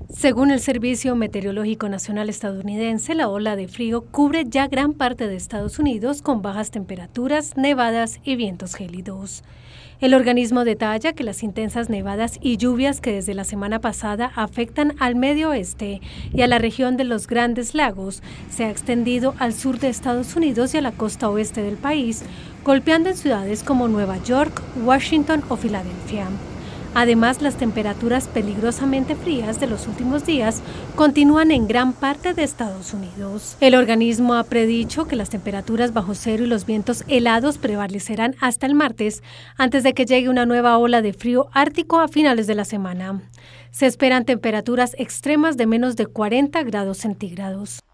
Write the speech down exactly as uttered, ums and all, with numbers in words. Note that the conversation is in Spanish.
Según el Servicio Meteorológico Nacional estadounidense, la ola de frío cubre ya gran parte de Estados Unidos con bajas temperaturas, nevadas y vientos gélidos. El organismo detalla que las intensas nevadas y lluvias que desde la semana pasada afectan al medio oeste y a la región de los Grandes Lagos se ha extendido al sur de Estados Unidos y a la costa oeste del país, golpeando en ciudades como Nueva York, Washington o Filadelfia. Además, las temperaturas peligrosamente frías de los últimos días continúan en gran parte de Estados Unidos. El organismo ha predicho que las temperaturas bajo cero y los vientos helados prevalecerán hasta el martes, antes de que llegue una nueva ola de frío ártico a finales de la semana. Se esperan temperaturas extremas de menos de cuarenta grados centígrados.